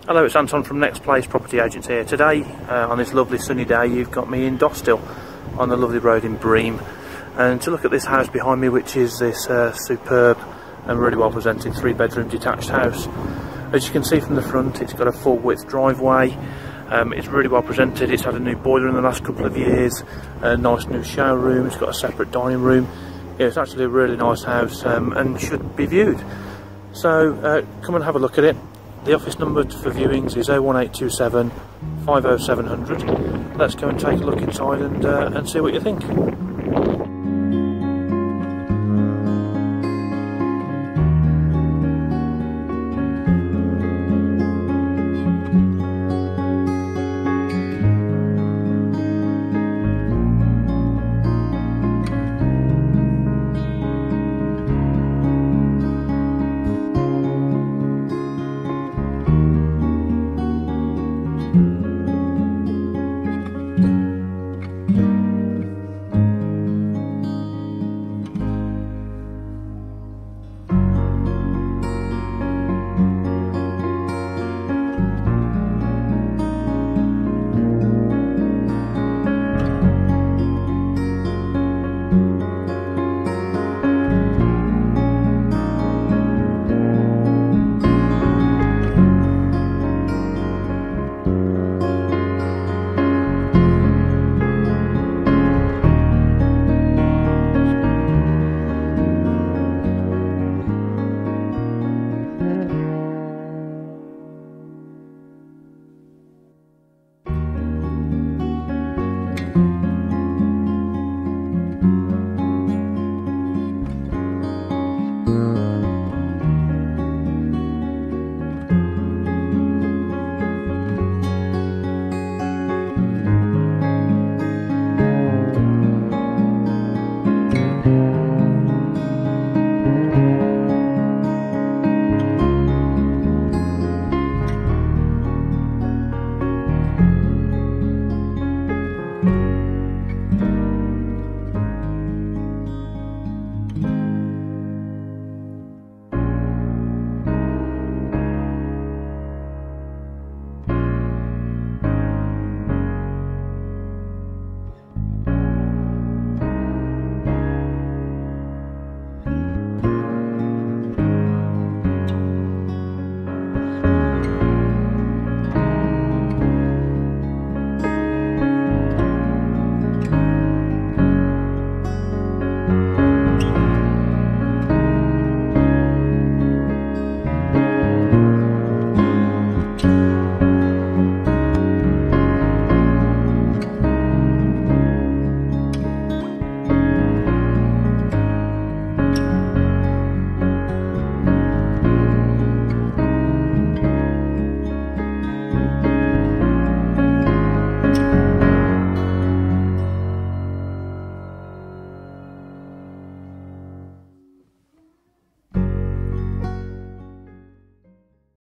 Hello, it's Anton from Next Place Property Agents here. Today, on this lovely sunny day, you've got me in Dosthill on the lovely road in Bream, and to look at this house behind me, which is this superb and really well presented 3-bedroom detached house. As you can see from the front, it's got a full width driveway. It's really well presented. It's had a new boiler in the last couple of years, a nice new shower room. It's got a separate dining room. Yeah, it's actually a really nice house and should be viewed. So come and have a look at it. The office number for viewings is 01827 50700. Let's go and take a look inside and see what you think.